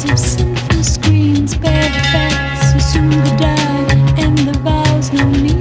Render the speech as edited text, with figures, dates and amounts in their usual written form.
of sinful screens bear the facts, assume the die and the vows, no need